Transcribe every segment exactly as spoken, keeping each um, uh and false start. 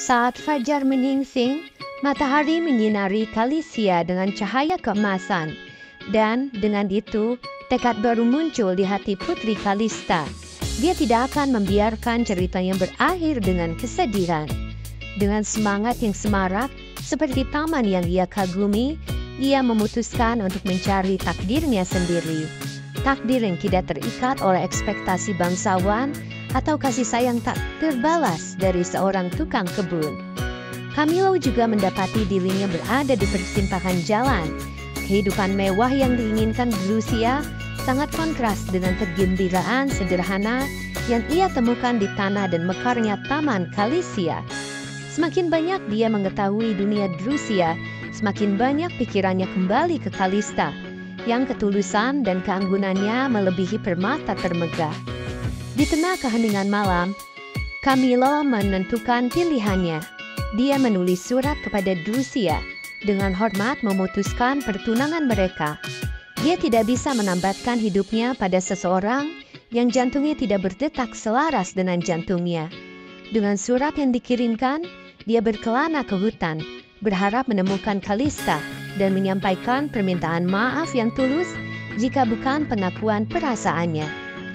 Saat fajar menyingsing, matahari menyinari Kalisia dengan cahaya keemasan. Dan dengan itu, tekad baru muncul di hati Putri Kalista. Dia tidak akan membiarkan ceritanya berakhir dengan kesedihan. Dengan semangat yang semarak, seperti taman yang ia kagumi, ia memutuskan untuk mencari takdirnya sendiri. Takdir yang tidak terikat oleh ekspektasi bangsawan atau kasih sayang tak terbalas dari seorang tukang kebun. Camillo juga mendapati dirinya berada di persimpangan jalan. Kehidupan mewah yang diinginkan Drusilla sangat kontras dengan kegembiraan sederhana yang ia temukan di tanah dan mekarnya Taman Kalisia. Semakin banyak dia mengetahui dunia Drusilla, semakin banyak pikirannya kembali ke Kalista, yang ketulusan dan keanggunannya melebihi permata termegah. Di tengah keheningan malam, Camillo menentukan pilihannya. Dia menulis surat kepada Drusilla, dengan hormat memutuskan pertunangan mereka. Dia tidak bisa menambatkan hidupnya pada seseorang yang jantungnya tidak berdetak selaras dengan jantungnya. Dengan surat yang dikirimkan, dia berkelana ke hutan, berharap menemukan Kalista dan menyampaikan permintaan maaf yang tulus jika bukan pengakuan perasaannya.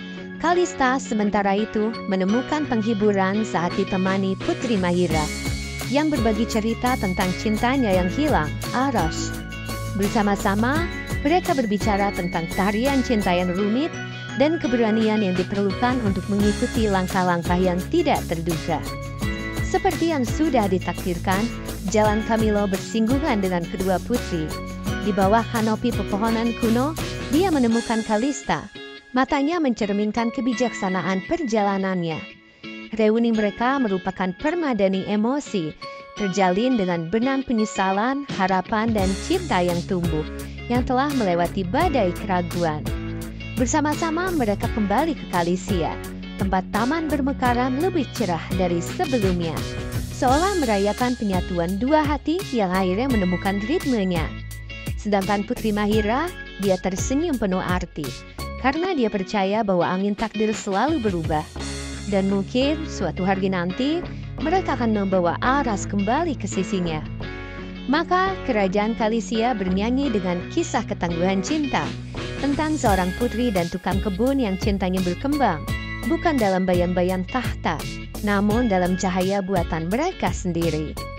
Kalista sementara itu menemukan penghiburan saat ditemani Putri Mahira yang berbagi cerita tentang cintanya yang hilang, Aros. Bersama-sama, mereka berbicara tentang tarian cinta yang rumit dan keberanian yang diperlukan untuk mengikuti langkah-langkah yang tidak terduga. Seperti yang sudah ditakdirkan, jalan Camillo bersinggungan dengan kedua putri. Di bawah kanopi pepohonan kuno, dia menemukan Kalista. Matanya mencerminkan kebijaksanaan perjalanannya. Reuni mereka merupakan permadani emosi, terjalin dengan benang penyesalan, harapan, dan cinta yang tumbuh, yang telah melewati badai keraguan. Bersama-sama mereka kembali ke Kalisia, tempat taman bermekaran lebih cerah dari sebelumnya, seolah merayakan penyatuan dua hati yang akhirnya menemukan ritmenya. Sedangkan Putri Mahira, dia tersenyum penuh arti, karena dia percaya bahwa angin takdir selalu berubah. Dan mungkin suatu hari nanti, mereka akan membawa Aras kembali ke sisinya. Maka kerajaan Kalisia bernyanyi dengan kisah ketangguhan cinta, tentang seorang putri dan tukang kebun yang cintanya berkembang, bukan dalam bayang-bayang tahta, namun dalam cahaya buatan mereka sendiri.